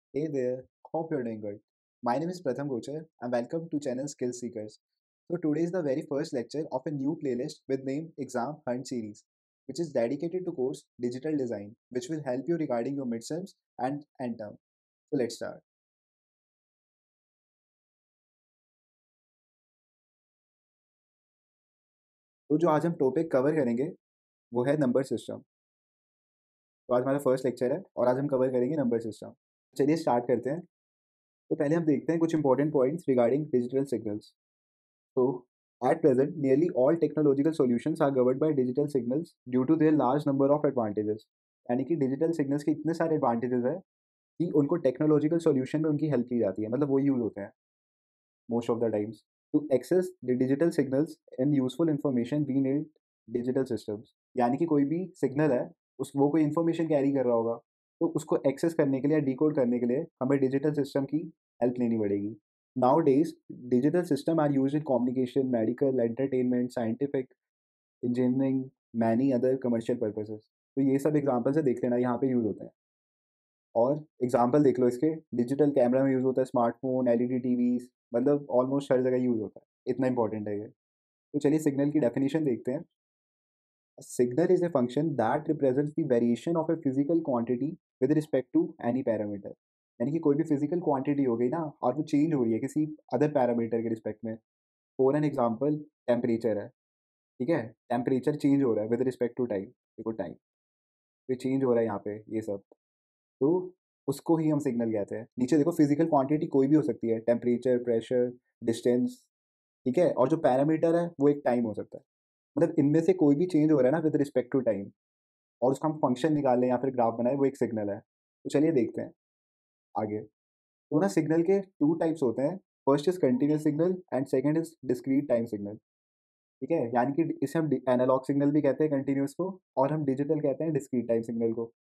Hey there, hope you're doing good. My name is Pratham Gochar and welcome to channel Skill Seekers. So today is the very first lecture of a new playlist with name Exam Hunt Series, which is dedicated to course Digital Design, which will help you regarding your midterms and end term. So let's start. तो जो आज हम topic cover करेंगे वो है number system. तो आज हमारा फर्स्ट लेक्चर है और आज हम कवर करेंगे नंबर सिस्टम। चलिए स्टार्ट करते हैं। तो पहले हम देखते हैं कुछ important points regarding digital signals. So, at present, nearly all technological solutions are governed by digital signals due to their large number of advantages. यानी कि डिजिटल सिग्नल्स के इतने सारे एडवांटेजेस है कि उनको टेक्नोलॉजिकल सॉल्यूशन में उनकी हेल्प की जाती है, मतलब वो यूज होते हैं most of the times to access the digital signals and useful information we need digital systems. यानी कि कोई भी सिग्नल है उस वो कोई इन्फॉर्मेशन कैरी कर रहा होगा तो उसको एक्सेस करने के लिए डिकोड करने के लिए हमें डिजिटल सिस्टम की हेल्प लेनी पड़ेगी। Nowadays, digital systems are used in communication, medical, entertainment, scientific, engineering, many other commercial purposes. तो ये सब एग्जाम्पल से देख लेना यहाँ पे यूज़ होते हैं। और एग्जाम्पल देख लो इसके, डिजिटल कैमरा में यूज़ होता है, स्मार्टफोन, एलईडी टीवीज, मतलब ऑलमोस्ट हर जगह यूज़ होता है, इतना इंपॉर्टेंट है ये। तो चलिए सिग्नल की डेफिनेशन देखते हैं। Signal is a function that represents the variation of a physical quantity with respect to any parameter. यानी कि कोई भी फिजिकल क्वांटिटी हो गई ना और वो चेंज हो रही है किसी अदर पैरामीटर के रिस्पेक्ट में। फॉर एन एग्जाम्पल टेम्परेचर है, ठीक है, टेम्परेचर चेंज हो रहा है विद रिस्पेक्ट टू टाइम। देखो टाइम ये चेंज हो रहा है यहाँ पे ये सब, तो उसको ही हम सिग्नल कहते हैं। नीचे देखो फिजिकल क्वांटिटी कोई भी हो सकती है, टेम्परेचर, प्रेशर, डिस्टेंस, ठीक है, और जो पैरामीटर है वो एक टाइम हो सकता है। मतलब इनमें से कोई भी चेंज हो रहा है ना विद रिस्पेक्ट टू टाइम और उसका हम फंक्शन निकाल लें या फिर ग्राफ बनाए, वो एक सिग्नल है। तो चलिए देखते हैं आगे। तो ना सिग्नल के टू टाइप्स होते हैं। First is continuous signal and second is discrete time signal. ठीक है, यानी कि इसे हम एनालॉग सिग्नल भी कहते हैं कंटिन्यूस को, और हम डिजिटल कहते हैं डिस्क्रीट टाइम सिग्नल को।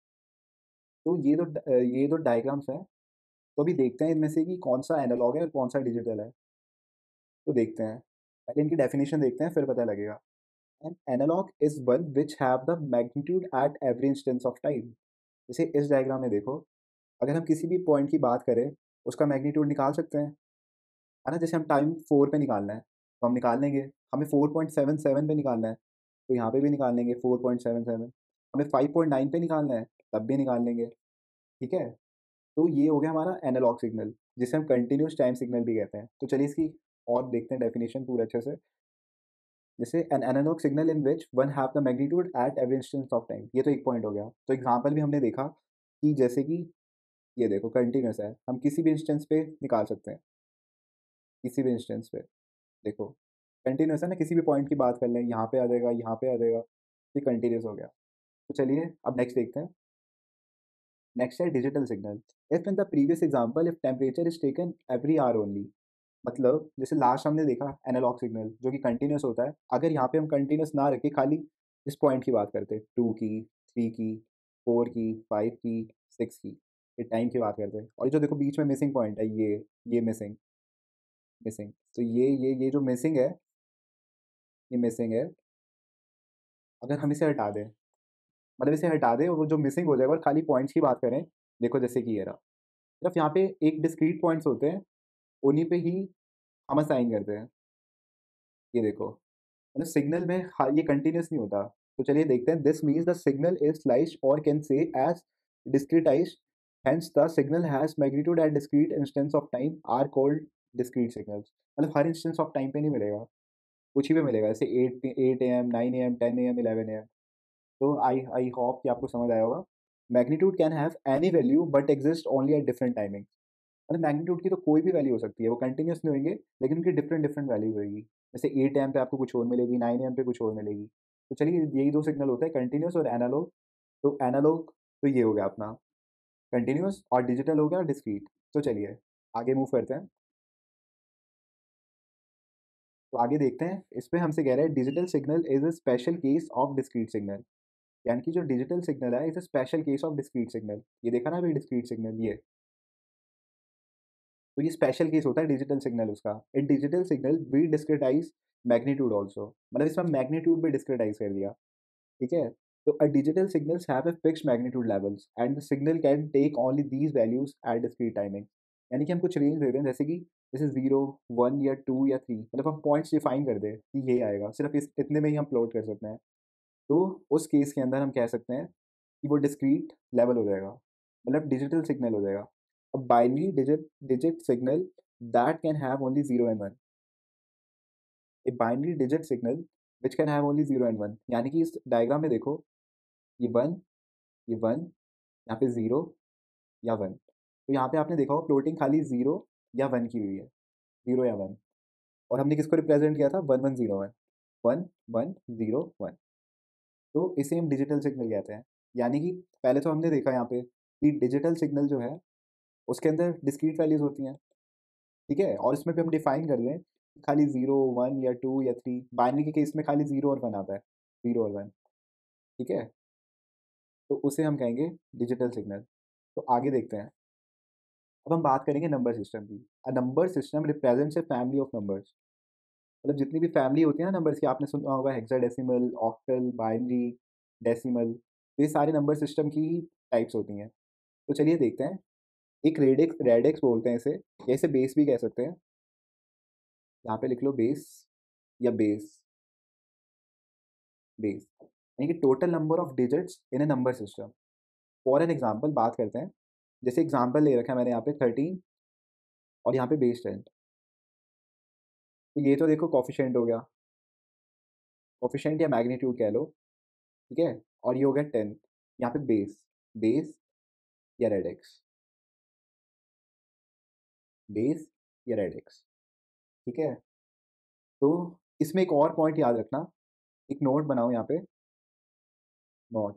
तो ये दो डायग्राम्स हैं। तो अभी देखते हैं इनमें से कि कौन सा एनालॉग है और कौन सा डिजिटल है। तो देखते हैं, पहले इनकी डेफिनेशन देखते हैं फिर पता लगेगा। An analog is one which have the magnitude at every instance of time. जैसे इस डायग्राम में देखो, अगर हम किसी भी पॉइंट की बात करें उसका मैग्नीट्यूड निकाल सकते हैं, है ना। जैसे हम टाइम 4 पे निकालना है तो हम निकाल लेंगे। हमें 4.77 पे निकालना है तो यहाँ पे भी निकाल लेंगे 4.77। हमें 5.9 पे निकालना है तब भी निकाल लेंगे, ठीक है। तो ये हो गया हमारा एनालॉग सिग्नल, जिसे हम कंटिन्यूस टाइम सिग्नल भी कहते हैं। तो चलिए इसकी और देखते हैं डेफिनेशन पूरा अच्छे से। जैसे an analog signal in which one have the magnitude at every instance of time, ये तो एक पॉइंट हो गया। तो एग्जाम्पल भी हमने देखा कि जैसे कि ये देखो कंटिन्यूस है, हम किसी भी इंस्टेंस पे निकाल सकते हैं, किसी भी इंस्टेंस पे। देखो कंटिन्यूस है ना, किसी भी पॉइंट की बात कर लें, यहाँ पे आ जाएगा, यहाँ पे आ जाएगा, ये कंटिन्यूस हो गया। तो चलिए अब नेक्स्ट देखते हैं। नेक्स्ट है digital signal. If in the previous example if temperature is taken every hour only, मतलब जैसे लास्ट हमने देखा एनालॉग सिग्नल जो कि कंटिन्यूस होता है, अगर यहाँ पे हम कंटिन्यूस ना रखे, खाली इस पॉइंट की बात करते, 2 की, 3 की, 4 की, 5 की, 6 की, ये टाइम की बात करते हैं। और ये जो देखो बीच में मिसिंग पॉइंट है, ये मिसिंग, मिसिंग, तो ये जो मिसिंग है, ये मिसिंग है। अगर हम इसे हटा दें, मतलब इसे हटा दें और वो जो मिसिंग हो जाएगा और खाली पॉइंट्स की बात करें, देखो जैसे कि ये रहा, सिर्फ यहाँ पे एक डिस्क्रीट पॉइंट्स होते हैं, उन्हीं पे ही हम असाइन करते हैं। ये देखो, मतलब सिग्नल में ये कंटिन्यूस नहीं होता। तो चलिए देखते हैं। This means the signal is sliced और can say as discretized, hence the signal has magnitude at discrete instance of time are called discrete signals. मतलब हर इंस्टेंस ऑफ टाइम पे नहीं मिलेगा, कुछ ही पे मिलेगा, जैसे 8 AM, 9 AM, 10 AM, 11 AM। तो आई होप कि आपको समझ आया होगा। Magnitude can have any value but exist only at different timing. मतलब मैग्नीट्यूड की तो कोई भी वैल्यू हो सकती है, वो कंटिन्यूस नहीं होंगे लेकिन उनकी डिफरेंट डिफरेंट वैल्यू होगी। जैसे 8 AM पे आपको कुछ और मिलेगी, 9 AM पे कुछ और मिलेगी। तो चलिए यही दो सिग्नल होते हैं, कंटिन्यूस और एनालॉग। तो एनालॉग तो ये हो गया अपना कंटिन्यूस, और डिजिटल हो गया डिस्क्रीट। तो चलिए आगे मूव करते हैं। तो आगे देखते हैं, इस पे हमसे कह रहा है digital signal is a special case of discrete signal. यानी कि जो डिजिटल सिग्नल है is a special case of discrete signal. ये देखा ना अभी डिस्क्रीट सिग्नल, ये तो ये स्पेशल केस होता है डिजिटल सिग्नल उसका। In digital signal we discretize magnitude also, मतलब इसमें मैग्नीट्यूड भी डिस्क्रिटाइज कर दिया, ठीक है। तो a digital signals have a fixed magnitude levels and the signal can take only these values at discrete timing. यानी कि हम कुछ रेंज दे रहे हैं, जैसे कि जैसे 0, 1 या 2 या 3, मतलब हम पॉइंट्स डिफाइन कर दें कि ये आएगा, सिर्फ इस इतने में ही हम प्लॉट कर सकते हैं। तो उस केस के अंदर हम कह सकते हैं कि वो डिस्क्रीट लेवल हो जाएगा, मतलब डिजिटल सिग्नल हो जाएगा। अब binary digit digit signal that can have only 0 and 1। A binary digit signal which can have only 0 and 1, यानी कि इस डायग्राम में देखो, ये 1, ये 1, यहाँ पे 0 या 1। तो यहाँ पे आपने देखा होगा प्लॉटिंग खाली 0 या 1 की हुई है, 0 या 1। और हमने किसको रिप्रेजेंट किया था, 1 1 0 1, 1 1 0 1। तो इसे हम डिजिटल सिग्नल कहते हैं। यानी कि पहले तो हमने देखा यहाँ पे कि डिजिटल सिग्नल जो है उसके अंदर डिस्क्रीट वैल्यूज़ होती हैं, ठीक है? और इसमें भी हम डिफाइन कर दें खाली 0 1 या 2 या 3, बाइनरी के केस में खाली 0 और 1 आता है, 0 और 1, ठीक है? तो उसे हम कहेंगे डिजिटल सिग्नल। तो आगे देखते हैं। अब हम बात करेंगे नंबर सिस्टम की। A number system represents a family of numbers. मतलब जितनी भी फैमिली होती है ना नंबर्स की, आपने सुना होगा हेक्साडेसिमल, ऑक्टल, बाइनरी, डेसिमल, तो ये सारे नंबर सिस्टम की ही टाइप्स होती हैं। तो चलिए देखते हैं। एक रेडिक्स रेडिक्स बोलते हैं इसे, या इसे बेस भी कह सकते हैं। यहाँ पे लिख लो बेस या बेस, बेस यानी कि total number of digits in a number system. For an example बात करते हैं। जैसे एग्जांपल ले रखा है मैंने यहाँ पे 13 और यहाँ पे बेस 10। तो ये तो देखो कोफिशिएंट हो गया, कोफिशिएंट या मैग्नीट्यूड कह लो, ठीक है? और ये हो गया 10, यहाँ पे बेस, बेस या रेडिक्स, बेस या रेडिक्स, ठीक है? तो इसमें एक और पॉइंट याद रखना, एक नोट बनाओ यहाँ पे, नोट,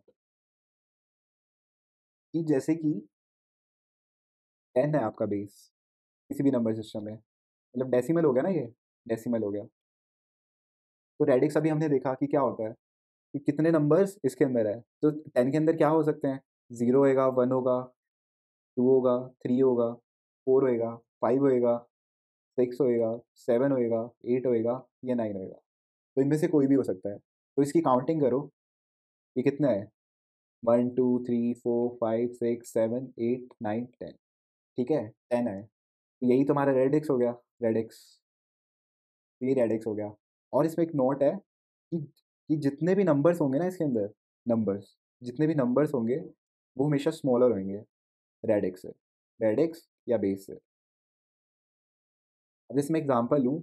कि जैसे कि 10 है आपका बेस किसी भी नंबर सिस्टम में, मतलब डेसिमल हो गया ना ये, डेसिमल हो गया। तो रेडिक्स अभी हमने देखा कि क्या होता है, कि कितने नंबर्स इसके अंदर है। तो 10 के अंदर क्या हो सकते हैं, 0 होएगा, 1 होगा, 2 होगा, 3 होगा, 4 होएगा, 5 होएगा, 6 होएगा, 7 होएगा, 8 होएगा या 9 होएगा। तो इनमें से कोई भी हो सकता है। तो इसकी काउंटिंग करो, ये कितना है, 1 2 3 4 5 6 7 8 9 10, ठीक है? 10 है। तो यही तुम्हारा रेडिक्स हो गया, रेडिक्स। तो ये रेडिक्स हो गया। और इसमें एक नोट है कि जितने भी नंबर्स होंगे ना इसके अंदर, नंबर्स, जितने भी नंबर्स होंगे वो हमेशा स्मॉलर होंगे रेडिक्स से, रेडिक्स या बेस से। अब जैसे मैं एग्जांपल लूँ,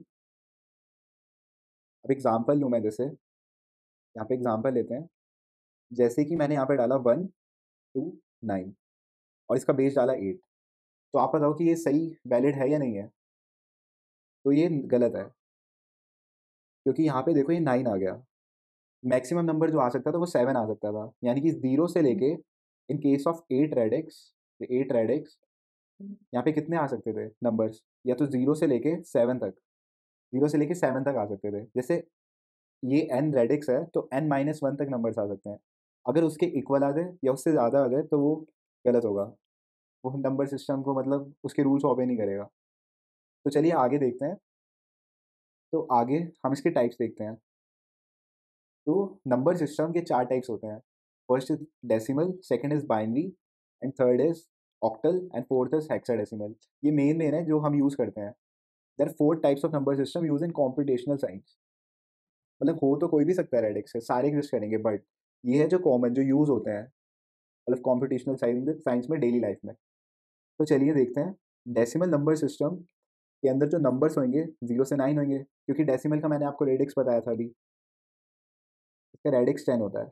अब एग्जांपल लूँ मैं, जैसे यहाँ पे एग्जांपल लेते हैं। जैसे कि मैंने यहाँ पे डाला 1 2 9 और इसका बेस डाला 8। तो आप बताओ कि ये सही वैलिड है या नहीं है? तो ये गलत है, क्योंकि यहाँ पे देखो ये 9 आ गया। मैक्सिमम नंबर जो आ सकता था वो 7 आ सकता था। यानी कि 0 से लेके, in case of 8 radix, 8 radix, यहाँ पे कितने आ सकते थे नंबर्स, या तो 0 से लेके 7 तक, 0 से लेके 7 तक आ सकते थे। जैसे ये n रेडिक्स है तो n माइनस 1 तक नंबर्स आ सकते हैं। अगर उसके इक्वल आ जाए या उससे ज़्यादा आ जाए तो वो गलत होगा, वो नंबर सिस्टम को मतलब उसके रूल्स ऑबे नहीं करेगा। तो चलिए आगे देखते हैं। तो आगे हम इसके टाइप्स देखते हैं। तो नंबर सिस्टम के 4 टाइप्स होते हैं। First is decimal, second is binary and third is octal and fourth is hexadecimal. ये मेन है जो हम यूज़ करते हैं। There are 4 types of number system used in computational science. मतलब हो तो कोई भी सकता है रेडिक्स से, सारे एग्जिस्ट करेंगे, बट ये है जो कॉमन जो यूज़ होते हैं, मतलब कंप्यूटेशनल साइंस में डेली लाइफ में। तो चलिए देखते हैं। डेसिमल नंबर सिस्टम के अंदर जो नंबर्स होंगे 0 से 9 होंगे, क्योंकि डेसिमल का मैंने आपको रेडिक्स बताया था अभी, इसका रेडिक्स 10 होता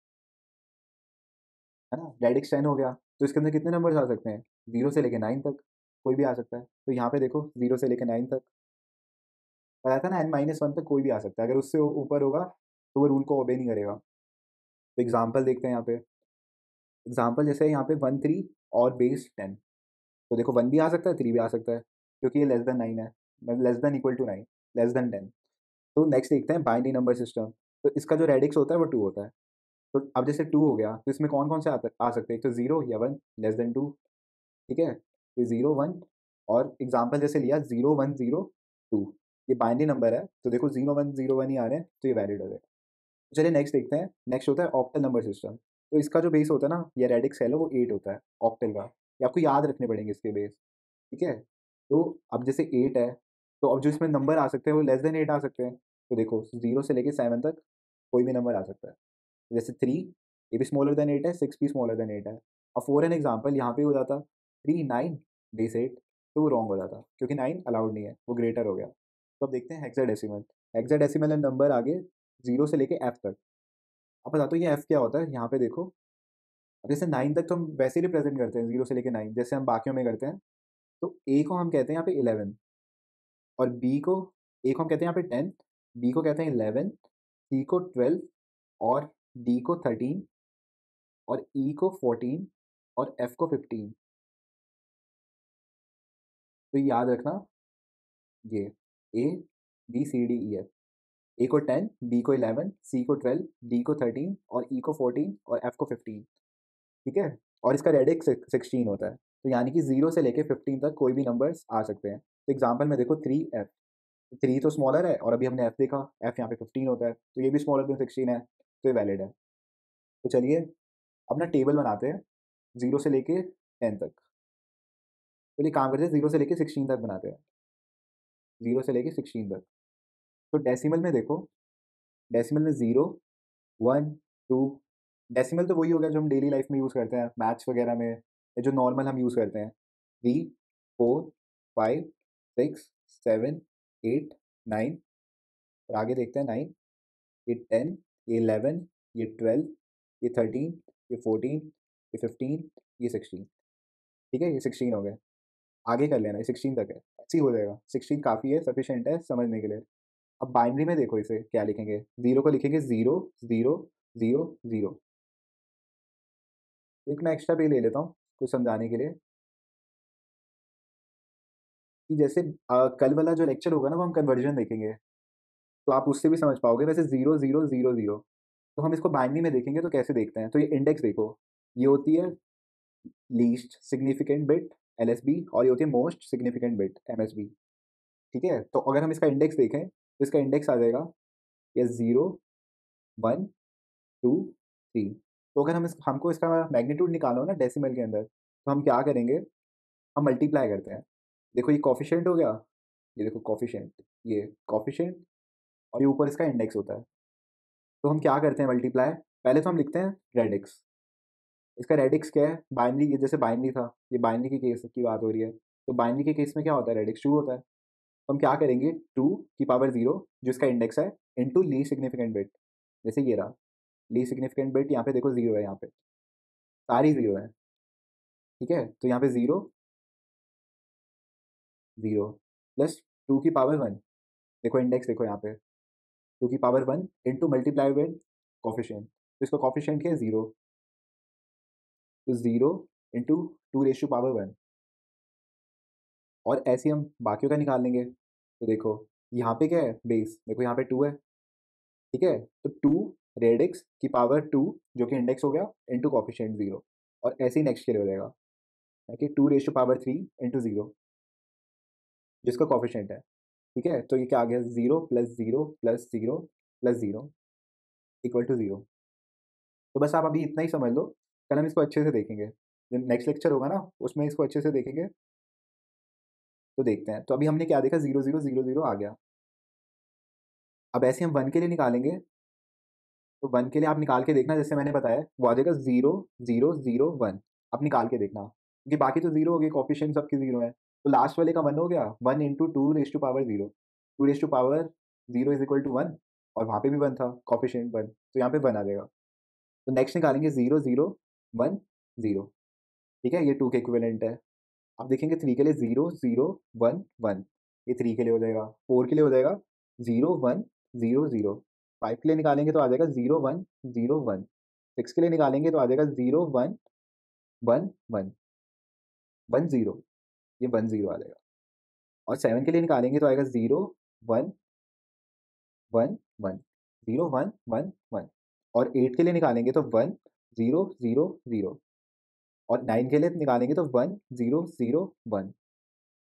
है ना? रेडिक्स 10 हो गया, तो इसके अंदर कितने नंबर्स आ सकते हैं, 0 से लेके 9 तक, कोई भी आ सकता है। तो यहाँ पे देखो 0 से लेके 9 तक बताया था ना, n-1 तक कोई भी आ सकता है। अगर उससे ऊपर होगा तो वो रूल को ओबे नहीं करेगा। तो एग्जाम्पल देखते हैं यहाँ पे। एग्जाम्पल जैसे यहाँ पे 1 3 और बेस 10। तो देखो 1 भी आ सकता है, 3 भी आ सकता है, क्योंकि ये लेस देन 9 है, मतलब less than equal to 9, less than 10। तो नेक्स्ट देखते हैं बाइनरी नंबर सिस्टम। तो इसका जो रेडिक्स होता है वो 2 होता है। तो अब जैसे 2 हो गया तो इसमें कौन-कौन से आ सकते हैं? एक तो 0 या 1 लेस देन 2, ठीक है? तो 0 1 और एग्ज़ाम्पल जैसे लिया 0 1 0 2, ये बाइनरी नंबर है, तो देखो 0 1 0 1 ही आ रहे हैं, तो ये वैलिड हो जाएगा। चलिए नेक्स्ट देखते हैं, नेक्स्ट होता है ऑक्टल नंबर सिस्टम। तो इसका जो बेस होता है ना, या रेडिक्स कह लो, वो 8 होता है ऑक्टल का। ये आपको याद रखने पड़ेंगे इसके बेस, ठीक है? तो अब जैसे 8 है, तो अब जो इसमें नंबर आ सकते हैं वो लेस देन 8 आ सकते हैं। तो देखो 0 से लेके 7 तक कोई भी नंबर आ सकता है। जैसे 3, ये भी स्मॉलर देन 8 है, 6 भी स्मॉलर देन 8 है। अब फॉर एन एग्ज़ाम्पल यहाँ पे हो जाता 3, 9 बेस 8, तो वो रॉन्ग हो जाता क्योंकि 9 अलाउड नहीं है, वो ग्रेटर हो गया। तो अब देखते हैं हेक्साडेसिमल। हेक्साडेसिमल में नंबर आगे 0 से लेके F तक। अब बता दो ये F क्या होता है? यहाँ पे देखो, अब जैसे 9 तक तो हम वैसे ही रिप्रेज़ेंट करते हैं 0 से लेके 9, जैसे हम बाकियों में करते हैं। तो A को हम कहते हैं यहाँ पे 11, और B को, A को हम कहते हैं यहाँ पे 10, B को कहते हैं 11, C को 12, और D को 13, और E को 14, और F को 15। तो ये याद रखना, ये A, B, C, D, E, F। A को 10, B को 11, C को 12, D को 13, और E को 14, और F को 15, ठीक है? और इसका रेडिक्स 16 होता है। तो यानी कि 0 से लेके 15 तक कोई भी नंबर्स आ सकते हैं। तो एग्ज़ाम्पल में देखो 3F, 3 तो स्मॉलर है, और अभी हमने F देखा, F यहाँ पे 15 होता है, तो ये भी स्मॉलर देन 16 है, तो ये वैलिड है। तो चलिए अब ना टेबल बनाते हैं 0 से लेके 10 तक। चलिए काम करते हैं 0 से लेके 16 तक बनाते हैं, 0 से लेके 16 तक। तो डेसिमल में देखो, डेसिमल में 0, 1, 2, डेसिमल तो वही हो गया जो हम डेली लाइफ में यूज़ करते हैं, मैथ्स वगैरह में, या जो नॉर्मल हम यूज़ करते हैं। 3, 4, 5, 6, 7, 8, 9, और आगे देखते हैं 9, ये 10, ये 11, ये 12, ये 13, ये 14, ये 15, ये 16, ठीक है? ये 16 हो गए। आगे कर लेना, ये 16 तक है, ऐसे ही हो जाएगा। 16 काफ़ी है, सफिशिएंट है समझने के लिए। अब बाइनरी में देखो इसे क्या लिखेंगे, 0 को लिखेंगे 0, 0, 0, 0। एक मैं एक्स्ट्रा पे ले लेता हूँ कुछ समझाने के लिए, कि जैसे कल वाला जो लेक्चर होगा ना, वो हम कन्वर्जन देखेंगे, तो आप उससे भी समझ पाओगे। वैसे 0, 0, 0, 0, तो हम इसको बाइनरी में देखेंगे तो कैसे देखते हैं, तो ये इंडेक्स देखो, ये होती है लीस्ट सिग्निफिकेंट बिट LSB, और ये होती है मोस्ट सिग्निफिकेंट बिट MSB, ठीक है? तो अगर हम इसका इंडेक्स देखें तो इसका इंडेक्स आ जाएगा ये 0, 1, 2, 3। तो अगर हमको इसका मैग्नीट्यूड निकालना हो ना डेसिमल के अंदर, तो हम क्या करेंगे, हम मल्टीप्लाई करते हैं। देखो ये कोफिशिएंट हो गया, ये देखो कोफिशिएंट, ये कोफिशिएंट, और ये ऊपर इसका इंडेक्स होता है। तो हम क्या करते हैं मल्टीप्लाई, पहले तो हम लिखते हैं रेडिक्स। इसका रेडिक्स क्या है, बाइनरी, ये जैसे बाइनरी था, ये बाइनरी के केस की बात हो रही है, तो बाइनरी के केस में क्या होता है, रेडिक्स 2 होता है। तो हम क्या करेंगे, 2 की पावर 0 जो इसका इंडेक्स है, इंटू लीस्ट सिग्निफिकेंट बिट। जैसे ये रहा लीस्ट सिग्निफिकेंट बिट, यहाँ पे देखो 0 है, यहाँ पे सारी 0 है, ठीक है? तो यहाँ पे 0, 0, प्लस 2 की पावर 1, देखो इंडेक्स देखो यहाँ पे, 2 की power 1 into multiply with coefficient, तो इसका कोफिशिएंट क्या है 0, तो 0 इंटू 2 रेज़ टू पावर 1, और ऐसे ही हम बाकियों का निकाल लेंगे। तो देखो यहाँ पे क्या है बेस, देखो यहाँ पे 2 है, ठीक है? तो 2 रेडिक्स की पावर 2 जो कि इंडेक्स हो गया, इंटू कोफिशिएंट 0, और ऐसे ही नेक्स्ट के लिए हो जाएगा, है कि 2 रेज़ टू पावर 3 इंटू 0 जिसका कोफिशिएंट है, ठीक है? तो ये क्या आ गया, 0 plus 0 plus 0 plus 0 equal to 0। तो बस आप अभी इतना ही समझ लो, कल हम इसको अच्छे से देखेंगे। जो नेक्स्ट लेक्चर होगा ना, उसमें इसको अच्छे से देखेंगे, तो देखते हैं। तो अभी हमने क्या देखा, 0, 0, 0, 0 आ गया। अब ऐसे हम 1 के लिए निकालेंगे, तो 1 के लिए आप निकाल के देखना, जैसे मैंने बताया, वो आ जाएगा 0, 0, 0, 1। आप निकाल के देखना, क्योंकि बाकी तो 0 हो गए, कोएफ़िशिएंट सबके 0 हैं। तो लास्ट वाले का 1 हो गया, 1 into 2 raise to power 0, 2 raise to power 0 is equal to 1, और वहाँ पे भी 1 था, कोएफ़िशिएंट 1, तो यहाँ पे 1 आ जाएगा। तो नेक्स्ट निकालेंगे 0, 0, 1, 0, ठीक है? ये 2 के इक्विवेलेंट है। अब देखेंगे 3 के लिए 0, 0, 1, 1, ये 3 के लिए हो जाएगा। 4 के लिए हो जाएगा 0, 1, 0, 0। 5 के लिए निकालेंगे तो आ जाएगा 0, 1, 0, 1। 6 के लिए निकालेंगे तो आ जाएगा 0, 1, 1, 1, 1, 0, ये 1, 0 आ जाएगा। और 7 के लिए निकालेंगे तो आएगा 0, 1, 1, 1, 0, 1, 1, 1। और 8 के लिए निकालेंगे तो 1, 0, 0, 0। और 9 के लिए निकालेंगे तो 1, 0, 0, 1।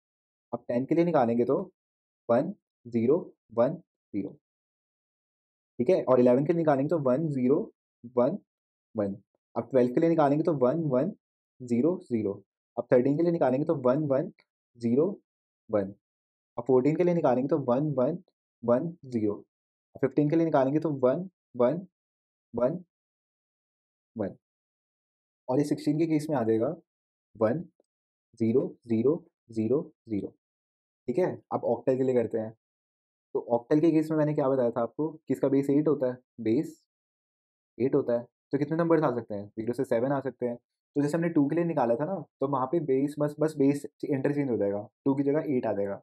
अब 10 के लिए निकालेंगे तो 1, 0, 1, 0। ठीक है, और 11 के लिए निकालेंगे तो 1 0 1 1। अब 12 के लिए निकालेंगे तो 1 1 0 0। अब 13 के लिए निकालेंगे तो 1 1 0 1। अब 14 के लिए निकालेंगे तो 1 1 1 0। अब 15 के लिए निकालेंगे तो 1 1 1 1। और ये 16 के केस में आ जाएगा 1 0 0 0 0। ठीक है, अब ऑक्टल के लिए करते हैं। तो ऑक्टल के केस में मैंने क्या बताया था आपको कि इसका बेस 8 होता है, बेस 8 होता है। तो कितने नंबर्स आ सकते हैं? 0 से 7 आ सकते हैं। तो जैसे हमने 2 के लिए निकाला था ना, तो वहाँ पे बेस बस बेस इंटरचेंज हो जाएगा, 2 की जगह 8 आ जाएगा।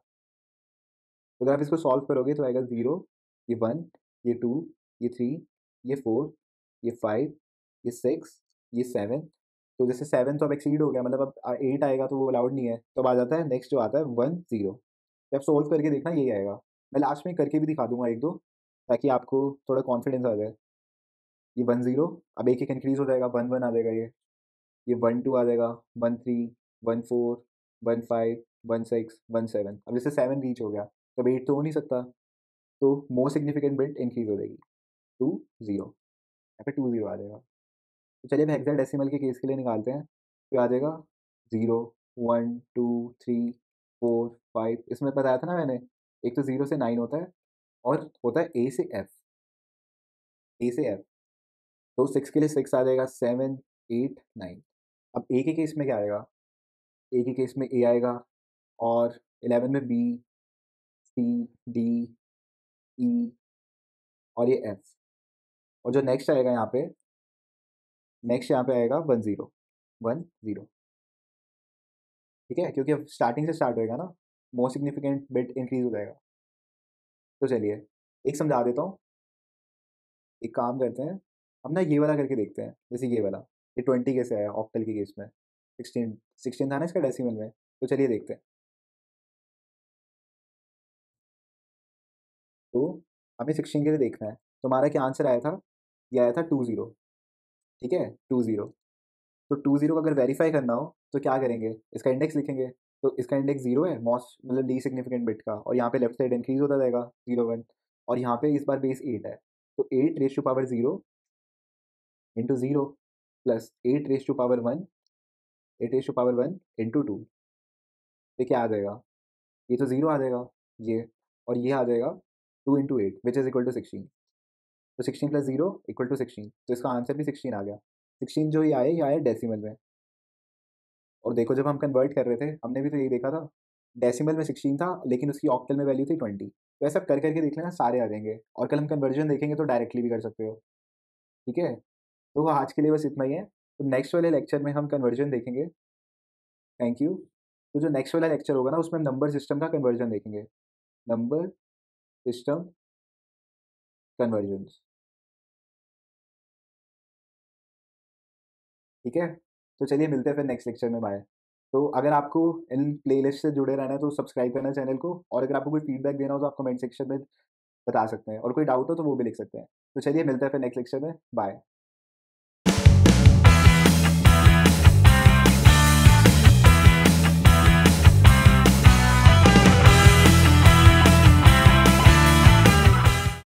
तो अगर आप इसको सॉल्व करोगे तो आएगा 0, ये 1, ये 2, ये 3, ये 4, ये 5, ये 6, ये 7। तो जैसे 7 तो अब एक्सीड हो गया, मतलब अब 8 आएगा तो वो अलाउड नहीं है, तो अब आ जाता है नेक्स्ट जो आता है 1 0। तो आप सोल्व करके देखना यही आएगा। मैं लास्ट में करके भी दिखा दूँगा 1-2 ताकि आपको थोड़ा कॉन्फिडेंस आ जाए। ये 1 0, अब एक-एक इंक्रीज़ हो जाएगा, 1 1 आ जाएगा ये 1 2 आ जाएगा, 1 3 1 4 1 5 1 6 1 7। अब जैसे 7 रीच हो गया, तो अब 8 तो हो नहीं सकता, तो मोस्ट सिग्निफिकेंट बिट इंक्रीज़ हो जाएगी, 2 0, यहाँ पे 2 0 आ जाएगा। तो चलिए अब हेक्साडेसिमल के केस के लिए निकालते हैं, तो आ जाएगा 0 1 2 3 4 5। इसमें बताया था ना मैंने, एक तो 0 से 9 होता है और होता है ए से एफ, ए से एफ। तो 6 के लिए 6 आ जाएगा, 7 8 9। अब ए के केस में क्या आएगा? ए के केस में ए आएगा, और 11 में बी, सी, डी, ई और ये एफ। और जो नेक्स्ट आएगा यहाँ पे, नेक्स्ट यहाँ पे आएगा 1 0 1 0। ठीक है, क्योंकि अब स्टार्टिंग से स्टार्ट होएगा ना, मोस्ट सिग्निफिकेंट बिट इंक्रीज हो जाएगा। तो चलिए एक समझा देता हूँ, एक काम करते हैं, हम ना ये वाला करके देखते हैं। जैसे ये वाला, ये 20 कैसे आया ऑक्टल के केस में, 16 था ना इसका डेसिमल में। तो चलिए देखते हैं। तो हमें 16 के लिए देखना है, तो हमारा क्या आंसर आया था? ये आया था 2 0। ठीक है, 2 0। तो 2 0 को अगर वेरीफाई करना हो तो क्या करेंगे? इसका इंडेक्स लिखेंगे। तो इसका इंडेक्स 0 है, मोस्ट मतलब ली सिग्निफिकेंट बिट का, और यहाँ पे लेफ्ट साइड इंक्रीज होता जाएगा 0 1। और यहाँ पे इस बार बेस 8 है, तो 8 raise to power 0 into 0 plus 8 raise to power 1, 8 raise to power 1 into 2। ये क्या आ जाएगा? ये तो 0 आ जाएगा, ये, और ये आ जाएगा 2 into 8 which is equal to 16। तो 16 प्लस 0 इक्वल टू 16, तो इसका आंसर भी 16 आ गया। 16 जो ये आया डेसिमल में। और देखो जब हम कन्वर्ट कर रहे थे, हमने भी तो यही देखा था, डेसिमल में 16 था लेकिन उसकी ऑक्टल में वैल्यू थी 20। तो ऐसा कर करके देख लेना, सारे आ जाएंगे। और कल हम कन्वर्जन देखेंगे तो डायरेक्टली भी कर सकते हो। ठीक है, तो आज के लिए बस इतना ही है। तो नेक्स्ट वाले लेक्चर में हम कन्वर्जन देखेंगे। Thank you. तो जो नेक्स्ट वाला लेक्चर होगा ना, उसमें हम नंबर सिस्टम का कन्वर्जन देखेंगे, नंबर सिस्टम कन्वर्जन्स। ठीक है, तो चलिए मिलते हैं फिर नेक्स्ट लेक्चर में। बाय। तो अगर आपको इन प्लेलिस्ट से जुड़े रहना है तो सब्सक्राइब करना चैनल को, और अगर आपको कोई फीडबैक देना हो तो आप कमेंट सेक्शन में बता सकते हैं, और कोई डाउट हो तो वो भी लिख सकते हैं। तो चलिए मिलते हैं फिर नेक्स्ट लेक्चर में। बाय।